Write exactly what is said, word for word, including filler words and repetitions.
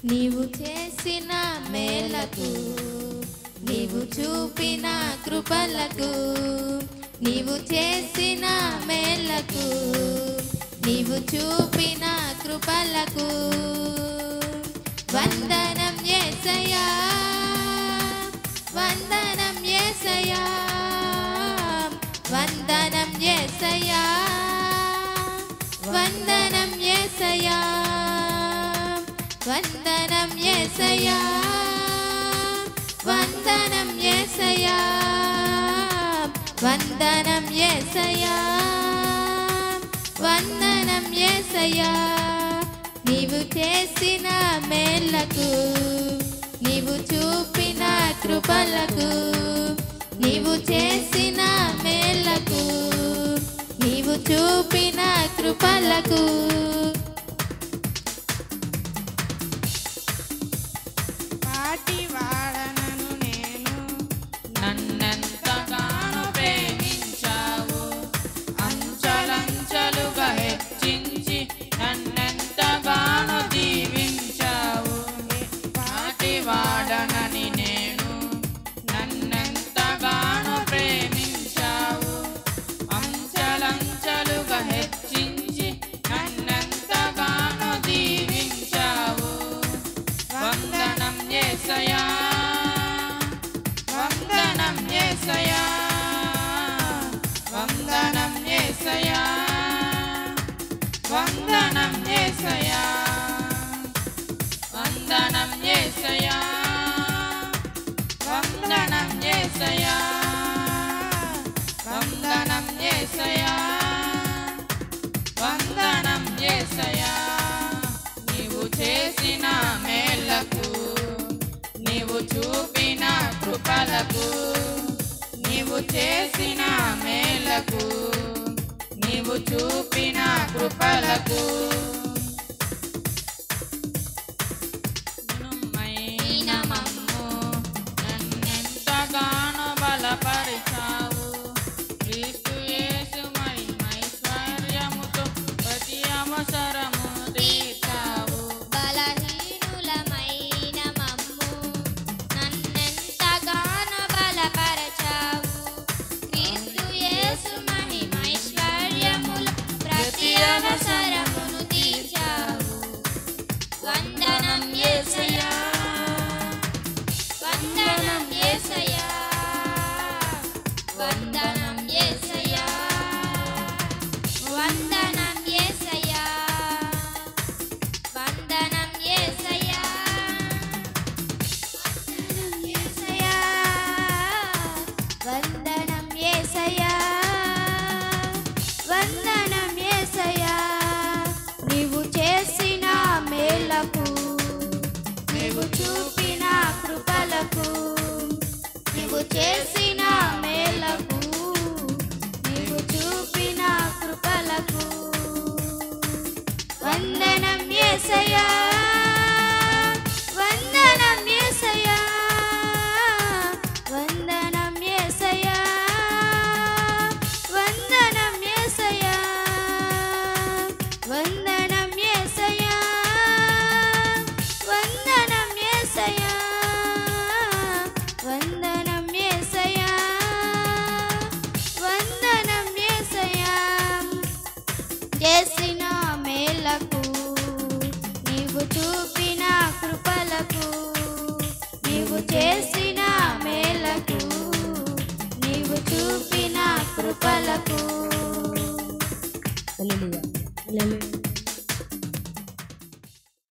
నీవు చేసిన మేలకు, నీవు చూపిన కృపలకు, నీవు చేసిన మేలకు, నీవు చూపిన కృపలకు వందనం యేసయ్యా, వందనం యేసయ్యా, వందనం యేసయ్యా, వందనం యేసయ్యా, వందనం యేసయ్యా, వందనం యేసయ్యా, వందనం యేసయ్యా, వందనం యేసయ్యా. నీవు చేసిన మేలకు, నీవు చూపిన కృపలకు, నీవు చేసిన మేలకు, నీవు చూపిన కృపలకు పాటి వాడనను నేను, నన్నెంతగానో ప్రేమించావు, అంచలంచలుగా హెచ్చించి నన్నెంతగానో దీవించావు. పాటి వాడనని నేను, నన్నెంతగానో ప్రేమించావు, అంచలంచలుగా హెచ్చించి నన్నెంతగానో దీవించావు. వందనం యేసయ్యా, వందనం యేసయ్యా, వందనం యేసయ్యా, వందనం యేసయ్యా, వందనం యేసయ్యా, వందనం యేసయ్యా, వందనం యేసయ్యా, వందనం యేసయ్యా. నీవు చేసిన మేలకు, నీవు చూపిన కృపలకు, నీవు చేసిన మేలకు, నీవు చూపిన కృపలకు మైన మమ్ము నన్నెంతగానో బలపరిచావు. క్రీస్తు యేసు మహిమైశ్వర్యముతో ప్రతి అవసరము తీర్చావు. బలహీనులమైన మమ్ము నన్నెంతగానో బలపరచావు. క్రీస్తు యేసు మహిమైశ్వర్యములో ప్రతి అవసరమును తీర్చావు. వందనం యేసయ్యా, వందనం యేసయ్యా, వందనం యేసయ్యా, వందనం యేసయ్యా, వందనం యేసయ్యా, వందనం యేసయ్యా, వందనం యేసయ్యా. నీవు చేసిన మేలకు, నీవు చూపిన కృపలకు, నీవు చేసిన మేలకు, నీవు చూపిన కృపలకు వందనం యేసయ్యా, వందనం యేసయ్యా, వందనం యేసయ్యా, వందనం యేసయ్యా, వందనం యేసయ్యా, వందనం యేసయ్యా, వందనం యేసయ్యా, వందనం యేసయ్యా. చేసిన మేలకు, నీవు చూపిన కృపలకు, నీవు చేసిన మేలకు, నీవు చూపిన కృపలకు. హల్లెలూయా, హల్లెలూయా.